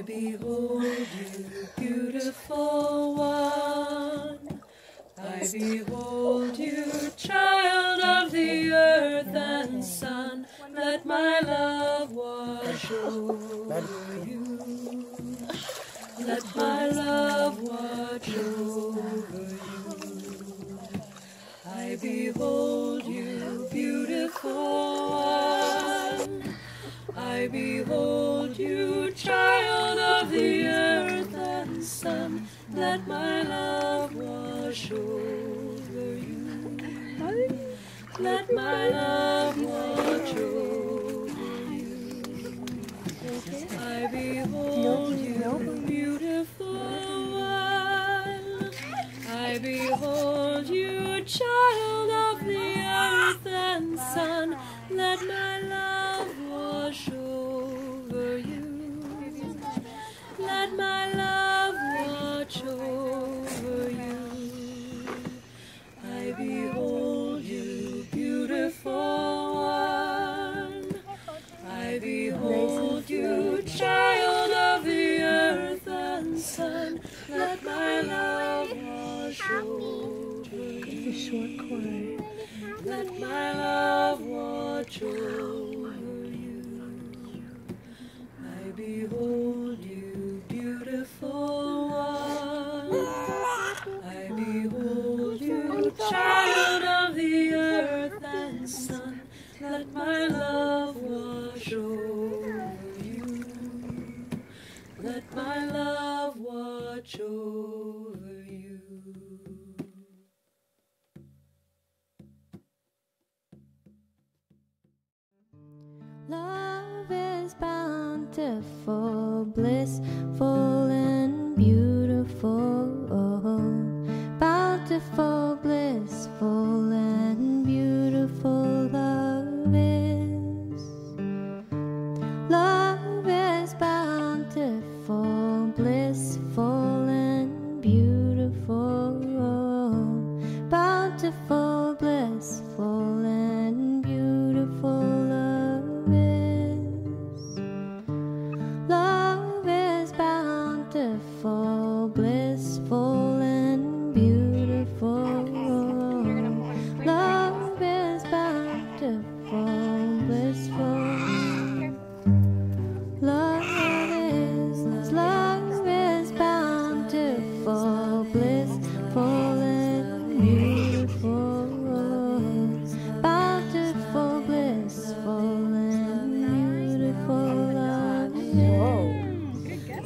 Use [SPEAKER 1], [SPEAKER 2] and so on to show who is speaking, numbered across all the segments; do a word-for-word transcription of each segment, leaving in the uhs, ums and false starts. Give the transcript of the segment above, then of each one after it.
[SPEAKER 1] behold you, beautiful one. I behold you, child of the earth and sun. Let my love wash over you. Let my love watch over you. I behold you, beautiful one. I behold you, child of the earth and sun. Let my love wash over you. Let my love watch over you. I behold you, beautiful one. I behold you, child of the earth and sun. Let my love wash over you. Let my love watch over you. I behold you, beautiful one. I behold you, child of the earth and sun. Let my love wash over you.
[SPEAKER 2] It's a short chord.
[SPEAKER 1] Let my love watch over you. I behold you, beautiful one. I behold you, child of the earth and sun. Let my love wash over you. Let my love watch over you.
[SPEAKER 3] Love is bountiful, blissful, and beautiful. Bountiful, blissful, and beautiful love is. Love is bountiful, blissful, and beautiful. Bountiful, blissful, and beautiful love is. Love is bountiful, blissful, and beautiful. Love is bountiful, blissful. Love is, love is bountiful, blissful, and beautiful. Bountiful, blissful, and beautiful love is.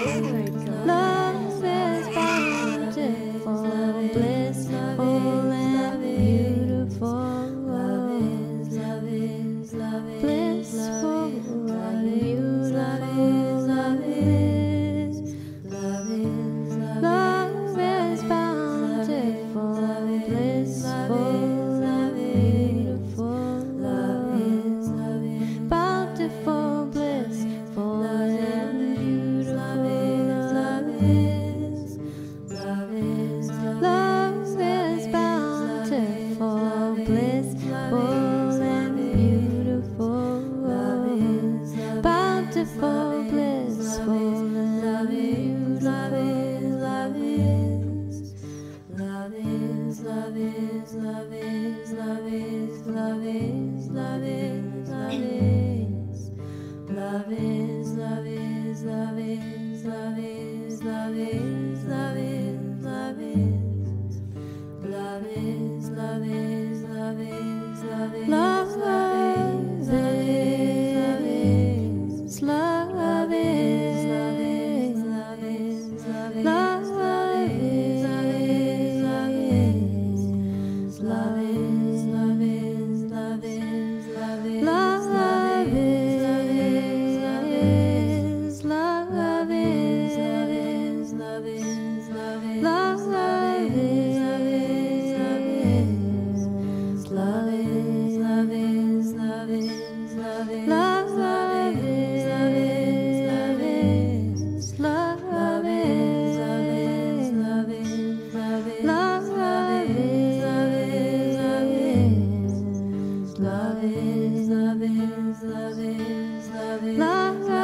[SPEAKER 3] Love is bountiful, blissful, and beautiful. Love is, love is, love is, blissful, and beautiful. Love is, love is, love is bountiful, blissful, and beautiful. Love is, love is, bountiful, blissful, and beautiful. Love is, love is, love is bountiful, blissful, and beautiful. Love is, bountiful, blissful, and beautiful. Love is, love is, love is, love is, love is, love is, love is, love is, love is. Love is, love is, love is, love is, love is, love is, love is. Love is, love is, love is, love is, love is, love is, love is, love is, love is, love is, love is, love is, love is, love is, love is, love is. Love is, love is, love is, love is, love is.